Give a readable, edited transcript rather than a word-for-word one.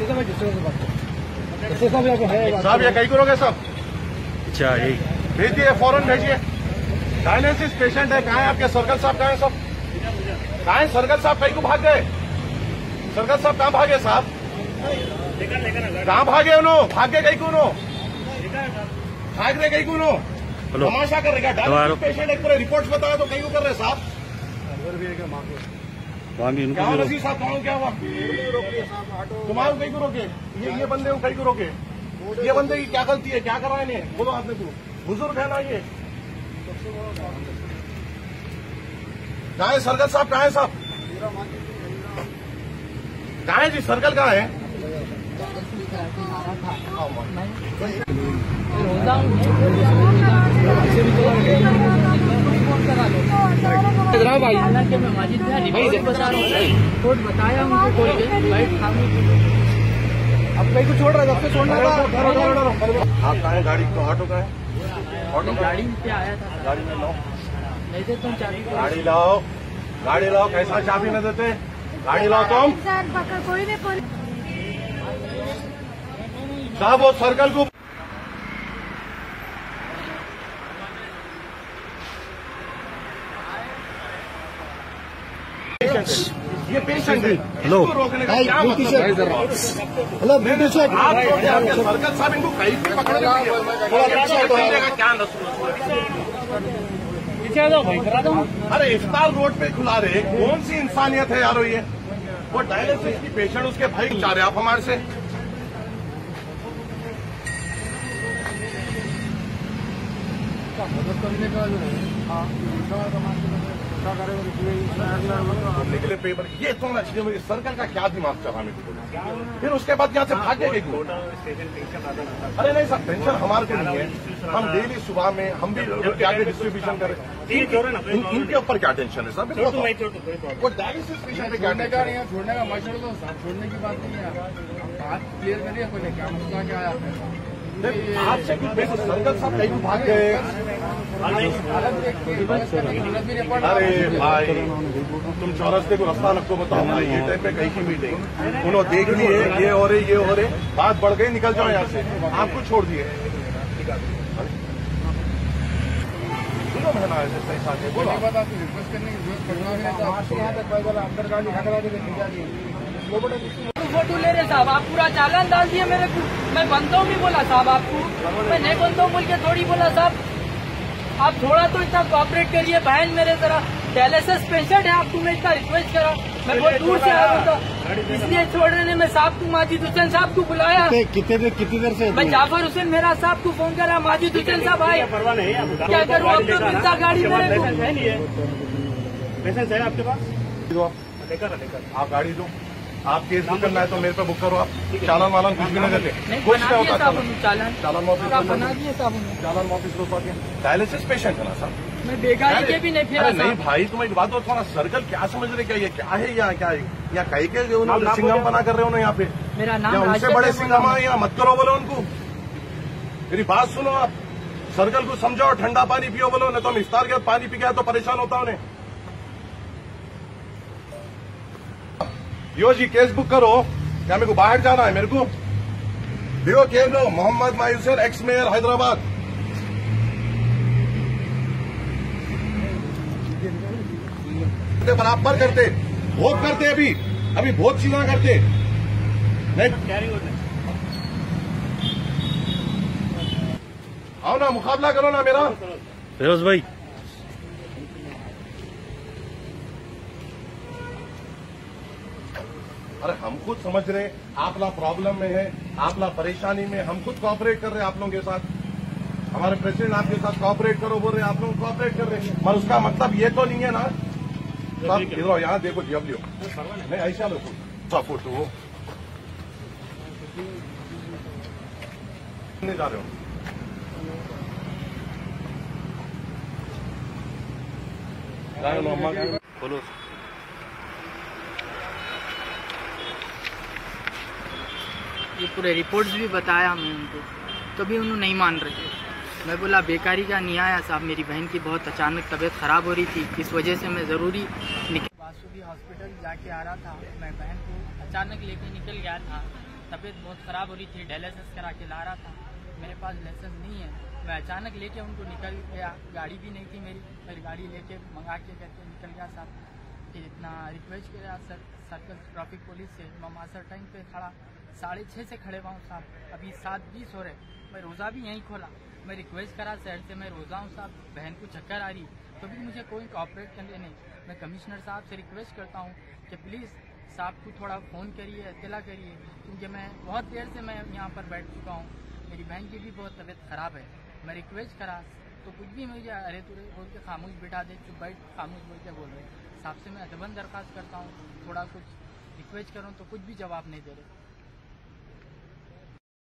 साहब ये कहीं करोगे सब? अच्छा यही भेजिए, फौरन भेजिए। डायलिसिस पेशेंट है। कहाँ है आपके सर्कल साहब? कहाँ है सब? कहाँ है सर्कल साहब? कहीं को भाग गए? सर्कल साहब कहाँ भागे साहब? कहाँ भागे उन्होंने? भाग गए कहीं को? भाग रहे कहीं को? तमाशा कर रहे? डायलिसिस पेशेंट एक पूरे रिपोर्ट्स बताया तो कहीं को कर रहे साहब? क्या नजीर साहब कहाँ क्या हुआ? तुम्हारे कहीं को रोके? ये बंदे को कहीं को रोके? ये बंदे की क्या गलती है? क्या कर रहा है इन्हें? बोलो आपने को बुजुर्ग है ना ये? कहाँ है सर्कल साहब? कहाँ है साहब? कहाँ है जी सर्कल? कहाँ है? भाई मैं माजिद बता रहा हूँ, कोर्ट बताया उनको कोई अब कहीं को छोड़ रहा है, आपसे छोड़ना था। आप कहाँ है? गाड़ी तो ऑटो का है? ऑटो गाड़ी पे आया था। गाड़ी में लाओ, नहीं देता हूँ चाबी। गाड़ी लाओ, गाड़ी लाओ। कैसा चाबी न देते? गाड़ी लाओ तुम। कोई नहीं साहब वो सर्कल को ये पेशेंट है। हेलो रोकने का क्या मतलब? Hello beauty check. आप सर्कल साहब इनको कहीं भी पकड़ क्या पीछे आ जाओ भाई, करा दो। अरे इफ्तार रोड पे खुला रहे, कौन सी इंसानियत है यारो ये? वो डायलिसिस की पेशेंट, उसके भाई चाह रहे आप हमारे से? निकले पेपर ये तो ना चाहिए। मुझे सर्कल का क्या दिमाग चला मेरे को? फिर उसके बाद यहाँ से भागे गए। अरे नहीं सर, टेंशन हमारे को नहीं है। हम डेली सुबह में हम भी जाके डिस्ट्रीब्यूशन करें। इनके ऊपर क्या टेंशन है सर? वो डायलिसिस पेशेंट पे क्या छोड़ने का मसला तो छोड़ने की बात नहीं है। बात क्लियर करिए पहले, क्या मसला क्या है? आपसे कुछ पैसे सर्कल साहब कहीं भी भाग गए? अरे भाई तुम चौरस्ते को रास्ता लगतो बताओ भाई, ये टाइम पे कहीं की मीटिंग उन्होंने देख ली है, ये हो रहे बात बढ़ गई, निकल जाओ यहाँ से। आपको छोड़ दिए सुनो बहना ऐसे सही साथ है। बोलो बात आपको रिक्वेस्ट करने की जरूरत पड़ना है तो आपसे यहाँ तक अंदर गाड़ी खड़ा के भेजा दिए। फोटो ले रहे साहब, आप पूरा चालान डाल दिए मेरे को। मैं बनता हूँ नहीं बोला साहब आपको, मैं नहीं बनता हूँ बोल के थोड़ी बोला साहब। आप थोड़ा तो इतना कोऑपरेट करिए। बहन मेरे जरा डायलिसिस पेशेंट है, आपको मैं इतना रिक्वेस्ट करा। मैं बहुत दूर से आया था, इसलिए छोड़ने में साहब को माजिद हुसैन साहब को बुलाया। कितनी देर से? मैं जाफर हुसैन मेरा साहब को फोन करा, माजिद हुसैन साहब आए। क्या करूँ अब तो मिलता गाड़ी मेरे को। लाइसेंस है आपके पास? आप गाड़ी दो। आप केस बुक करना है तो मेरे पे बुक करो। आप चालान वालन कुछ भी नहीं देते। कुछ क्या होता चालान चालान बना दिए साहब। चालान ऑफिस डायलिसिस पेशेंट है ना सर? मैं बेगारी के भी नहीं फिरा। नहीं भाई तुम एक बात तुम्हारा सर्कल क्या समझ रहे? क्या ये क्या है? यहाँ क्या है? यहाँ कहीं के सिंगम बना कर रहे हो ना यहाँ पे? मेरा नाम उनसे बड़े सिंगम है यहाँ, मत करो बोलो उनको। मेरी बात सुनो आप, सर्कल को समझाओ, ठंडा पानी पियो बोलो, नहीं तो हम इफ्तार के बाद पानी पी गया तो परेशान होता उन्हें। यो जी केस बुक करो। क्या मेरे को बाहर जाना है? मेरे को देखो केस लो, मोहम्मद मायूसर एक्स मेयर हैदराबाद। बराबर करते, बहुत करते, अभी बहुत चीजें करते नहीं। आओ ना, मुकाबला करो ना मेरा। फिरोज भाई अरे हम खुद समझ रहे आप लोग प्रॉब्लम में है, आप लोग परेशानी में, हम खुद कोऑपरेट कर रहे हैं आप लोगों के साथ। हमारे प्रेसिडेंट आपके साथ कोऑपरेट करो बोल रहे हैं, आप लोग कोऑपरेट कर रहे हैं। पर उसका मतलब ये तो नहीं है ना सब इधर यहाँ देखो जी, अब लियो नहीं ऐसा लो फोटो नहीं जा रहे हो। बोलो। ये पूरे रिपोर्ट्स भी बताया मैं उनको, तभी उन्होंने नहीं मान रहे थे। मैं बोला बेकारी का नहीं आया साहब, मेरी बहन की बहुत अचानक तबीयत ख़राब हो रही थी, इस वजह से मैं ज़रूरी बासुकी हॉस्पिटल जाके आ रहा था। मैं बहन को अचानक लेके निकल गया था, तबीयत बहुत ख़राब हो रही थी, डायलिसिस करा के ला रहा था। मेरे पास लाइसेंस नहीं है, मैं अचानक लेके उनको निकल गया, गाड़ी भी नहीं थी मेरी गाड़ी लेके मंगा के करके निकल गया साहब। फिर इतना रिक्वेस्ट किया सर, सर्कल ट्रैफिक पुलिस से, मैं मास्टर टाइम पे खड़ा 6:30 से खड़े हुआ हूँ साहब, अभी 7:20 हो रहे, मैं रोज़ा भी यहीं खोला। मैं रिक्वेस्ट करा शहर से, मैं रोज़ा हूँ साहब, बहन को चक्कर आ रही, तो भी मुझे कोई कोऑपरेट करने नहीं। मैं कमिश्नर साहब से रिक्वेस्ट करता हूँ कि प्लीज़ साहब को थोड़ा फ़ोन करिए, इत्तला करिए, क्योंकि मैं बहुत देर से मैं यहाँ पर बैठ चुका हूँ, मेरी बहन की भी बहुत तबीयत ख़राब है। मैं रिक्वेस्ट करा तो कुछ भी मुझे अरे तुरे बोल के खामोश बिठा दे, चुप बैठ खामोश बोल के बोल रहे। साहब से मैं अदबन दरख्वास्त करता हूँ, थोड़ा कुछ रिक्वेस्ट करूँ तो कुछ भी जवाब नहीं दे रहे।